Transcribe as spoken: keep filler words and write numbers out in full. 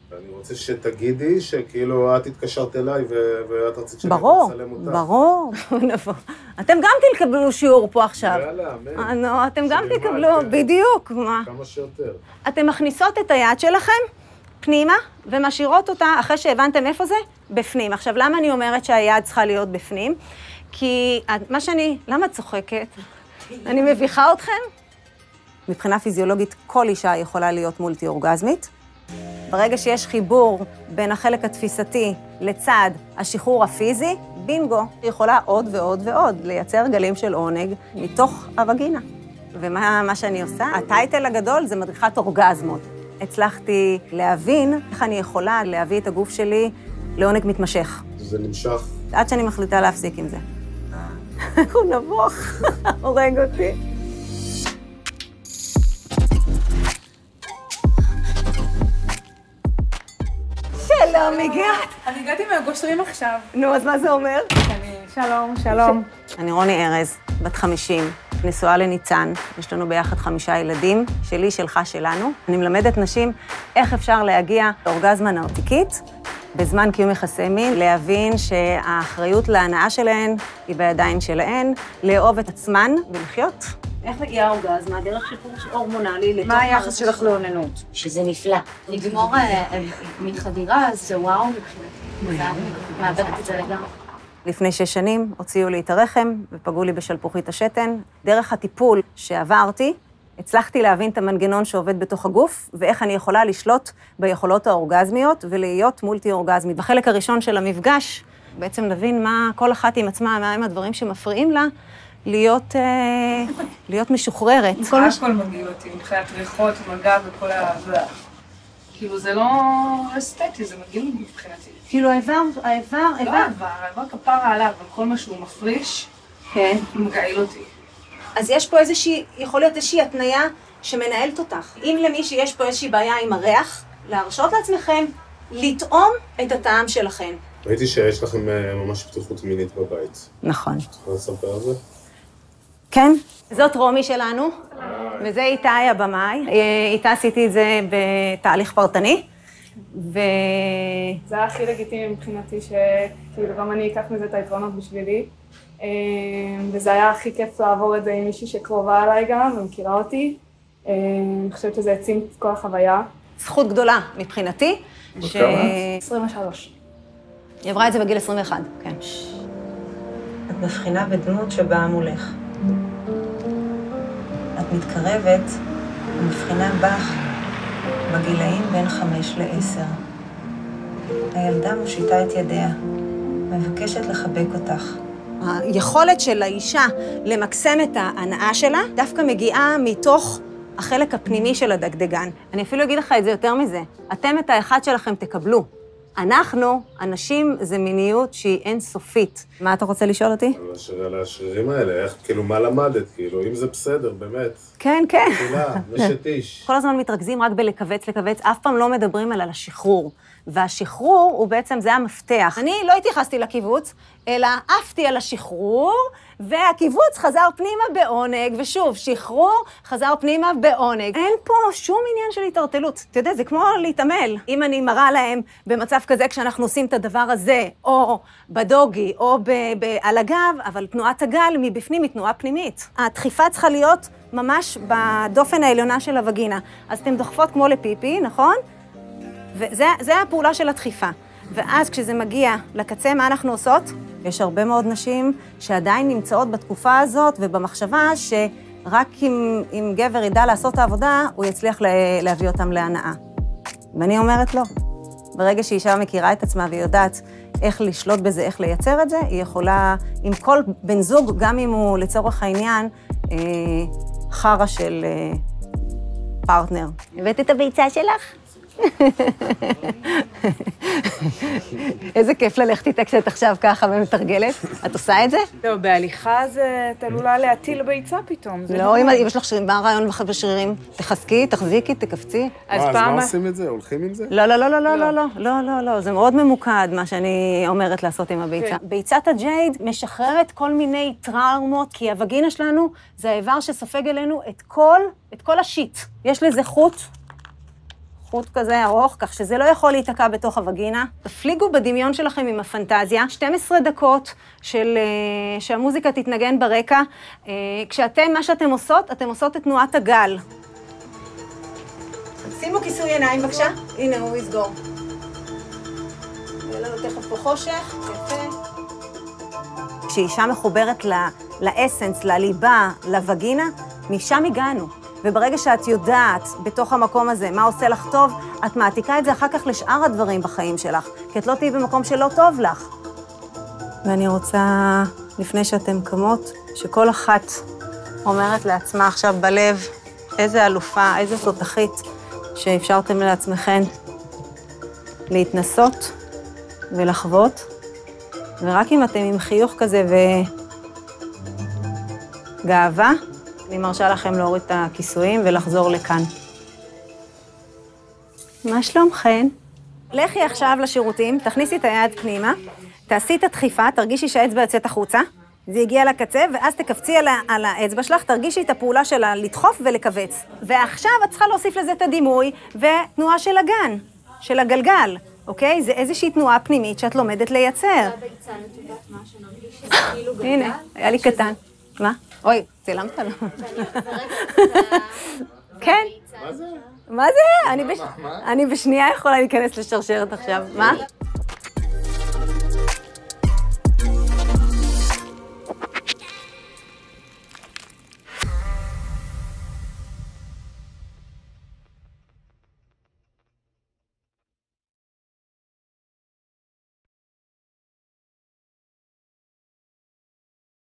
אני רוצה שתגידי שכאילו את התקשרת אליי ואת רצית שאני אצלם אותך. ברור, ברור. אתם גם תקבלו שיעור פה עכשיו. יאללה, אמן. אתם גם תקבלו, בדיוק. כמה שיותר. אתם מכניסות את היד שלכם פנימה ומשאירות אותה, אחרי שהבנתם איפה זה, בפנים. עכשיו, למה אני אומרת שהיד צריכה להיות בפנים? כי מה שאני, למה את צוחקת? אני מביכה אתכם? מבחינה פיזיולוגית, כל אישה יכולה להיות מולטי-אורגזמית. ברגע שיש חיבור בין החלק התפיסתי לצד השחרור הפיזי, בינגו, היא יכולה עוד ועוד ועוד לייצר גלים של עונג מתוך הווגינה. ומה מה שאני עושה? הטייטל הגדול זה מדריכת אורגזמות. הצלחתי להבין איך אני יכולה להביא את הגוף שלי לעונג מתמשך. זה נמשך. עד שאני מחליטה להפסיק עם זה. הוא נבוך, הורג אותי. שלום, הגעת. אני הגעתי מהגושרים עכשיו. נו, אז מה זה אומר? שלום, שלום. אני רוני ארז, בת חמישים, נשואה לניצן. יש לנו ביחד חמישה ילדים, שלי, שלך, שלנו. אני מלמדת נשים איך אפשר להגיע לאורגזמה נרתיקית, בזמן קיום יחסי מין, להבין שהאחריות להנאה שלהן היא בידיים שלהן, לאהוב את עצמן ולחיות. איך מגיעה האורגזמה? דרך שחרור הורמונלי. מה היחס שלך לאוננות? שזה נפלא. לגמור מחדירה, זה וואו מבחינתי. מעברת את זה לגמרי. לפני שש שנים הוציאו לי את הרחם ופגעו לי בשלפוחית השתן. דרך הטיפול שעברתי, הצלחתי להבין את המנגנון שעובד בתוך הגוף, ואיך אני יכולה לשלוט ביכולות האורגזמיות ולהיות מולטי-אורגזמית. בחלק הראשון של המפגש, בעצם נבין מה כל אחת עם עצמה, מה הם הדברים שמפריעים לה, להיות, אה, להיות משוחררת. כל הכל מגעיל אותי, מבחינת ריחות, מגע וכל ה... כאילו זה לא אסתטי, זה מגעיל מבחינתי. כאילו האיבר, האיבר, לא האיבר, האיבר כפרה עליו, אבל כל מה שהוא מפריש, כן. הוא מגעיל אותי. אז יש פה איזושהי, יכול להיות איזושהי התניה שמנהלת אותך. אם למישהי יש פה איזושהי בעיה עם הריח, להרשות לעצמכם לטעום את הטעם שלכם. ראיתי שיש לכם ממש פתיחות מינית בבית. נכון. את יכולה לספר על זה? כן. זאת רומי שלנו, וזה איתי הבמאי. איתה עשיתי את זה בתהליך פרטני. ו... זה היה הכי לגיטימי מבחינתי, שכאילו גם אני אקח מזה את היתרונות בשבילי. וזה היה הכי כיף לעבור את זה עם מישהי שקרובה עליי גם, ומכירה אותי. אני חושבת שזה העצים את כל החוויה. זכות גדולה מבחינתי. ש... כמה? עשרים ושלוש. היא עברה את זה בגיל עשרים ואחת, כן. את מבחינה בדמות שבאה מולך. את מתקרבת ומבחינה בך בגילאים בין חמש לעשר. הילדה מושיטה את ידיה, מבקשת לחבק אותך. היכולת של האישה למקסם את ההנאה שלה דווקא מגיעה מתוך החלק הפנימי של הדגדגן. אני אפילו אגיד לך את זה יותר מזה. אתם את האחד שלכם תקבלו. אנחנו, אנשים, זה מיניות שהיא אינסופית. מה אתה רוצה לשאול אותי? על השרירים האלה, איך, כאילו, מה למדת? כאילו, אם זה בסדר, באמת. כן, כן. תחילה, נשת איש. כל הזמן מתרכזים רק בלקבץ, לקבץ, אף פעם לא מדברים על השחרור. והשחרור הוא בעצם, זה המפתח. אני לא התייחסתי לקיבוץ, אלא עפתי על השחרור, והקיבוץ חזר פנימה בעונג, ושוב, שחרור חזר פנימה בעונג. אין פה שום עניין של התערטלות. אתה יודע, זה כמו להתעמל. אם אני מראה להם במצב כזה, כשאנחנו עושים את הדבר הזה, או בדוגי, או ב- ב- על הגב, אבל תנועת הגל מבפנים היא תנועה פנימית. הדחיפה צריכה להיות ממש בדופן העליונה של הווגינה. אז אתם דוחפות כמו לפיפי, נכון? וזה הפעולה של הדחיפה. ואז כשזה מגיע לקצה, מה אנחנו עושות? יש הרבה מאוד נשים שעדיין נמצאות בתקופה הזאת ובמחשבה שרק אם, אם גבר ידע לעשות את העבודה, הוא יצליח להביא אותם להנאה. ואני אומרת לא. ברגע שאישה מכירה את עצמה והיא יודעת איך לשלוט בזה, איך לייצר את זה, היא יכולה, עם כל בן זוג, גם אם הוא לצורך העניין, אה, חרה של אה, פרטנר. הבאת את הביצה שלך? איזה כיף ללכת איתה כשאת עכשיו ככה ומתרגלת. את עושה את זה? לא, בהליכה זה תלולה להטיל ביצה פתאום. לא, אם יש לך שרירים, מה הרעיון בשרירים? תחזקי, תחזיקי, תקפצי. אז מה עושים את זה? הולכים עם זה? לא, לא, לא, לא, לא, לא, לא, לא, לא, זה מאוד ממוקד מה שאני אומרת לעשות עם הביצה. ביצת הג'ייד משחררת כל מיני טראומות, כי הווגינה שלנו זה האיבר שסופג אלינו את כל, את כל השיט. יש לזה חוט. חוט כזה ארוך, כך שזה לא יכול להיתקע בתוך הווגינה. תפליגו בדמיון שלכם עם הפנטזיה, שתים עשרה דקות של, שהמוזיקה תתנגן ברקע. כשאתם, מה שאתם עושות, אתם עושות את תנועת הגל. שימו כיסוי עיניים בבקשה. הנה הוא יסגור. יהיה לנו תכף פה חושך, יפה. כשאישה מחוברת לאסנס, לליבה, לווגינה, משם הגענו. וברגע שאת יודעת בתוך המקום הזה מה עושה לך טוב, את מעתיקה את זה אחר כך לשאר הדברים בחיים שלך, כי את לא תהיי במקום שלא טוב לך. ואני רוצה, לפני שאתם קמות, שכל אחת אומרת לעצמה עכשיו בלב, איזה אלופה, איזה תותחית שאפשרתם לעצמכם להתנסות ולחוות, ורק אם אתם עם חיוך כזה וגאווה, אני מרשה לכם להוריד את הכיסויים ולחזור לכאן. מה שלומכן? לכי עכשיו לשירותים, תכניסי את היד פנימה, תעשי את הדחיפה, תרגישי שהאצבע יוצאת החוצה, זה יגיע לקצה, ואז תקפצי על, על האצבע שלך, תרגישי את הפעולה שלה לדחוף ולקבץ. ועכשיו את צריכה להוסיף לזה את הדימוי ותנועה של הגן, של הגלגל, אוקיי? זה איזושהי תנועה פנימית שאת לומדת לייצר. הנה, היה לי קטן. מה? אוי, צילמת לו. כן. מה זה? מה זה? אני בשנייה יכולה להיכנס לשרשרת עכשיו. מה?